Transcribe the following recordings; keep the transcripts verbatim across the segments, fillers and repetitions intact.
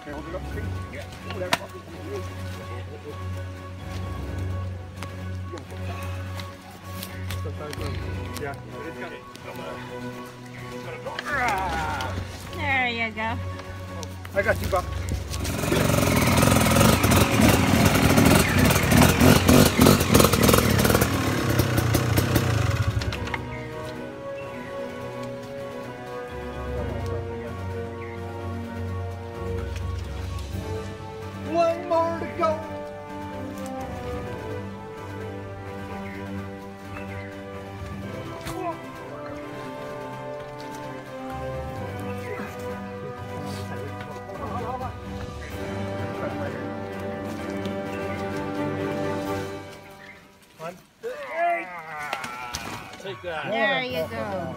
Okay, hold it up, please. Yeah. Oh, that fucking is. Yeah. There you go. I got you, Buck. One more to go. Take that. There you go.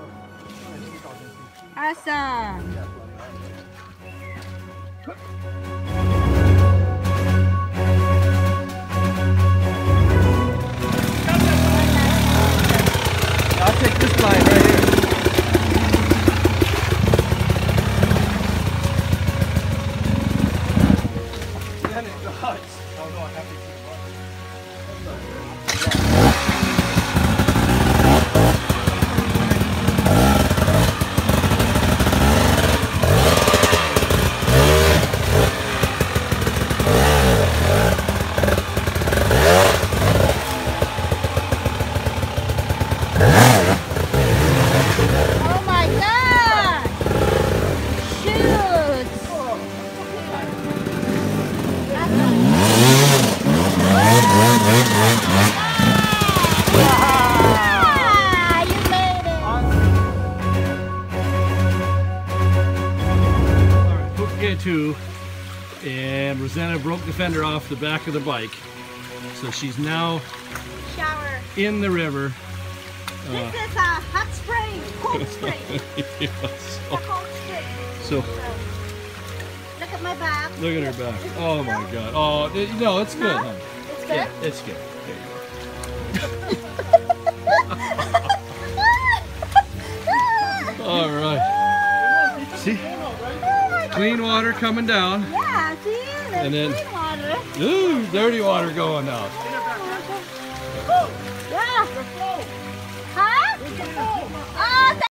Awesome. I'll take this line right here. Then it does. Oh no, I have to keep Oh my God! Shoot! Ah, you made it! Alright, Pūpūkea two, and Rosanna broke the fender off the back of the bike. So she's now Shower. in the river. This is a hot spring, cold spring. Yes. A cold spring. So, Look at my back. look at her back. Oh my God. Oh, it- no, it's good, No? huh? It's good? Yeah, it's good. There you go. All right. See? Clean water coming down. Yeah, see? There's And then- clean water. Ooh, dirty water going out. Yeah. Huh? Oh,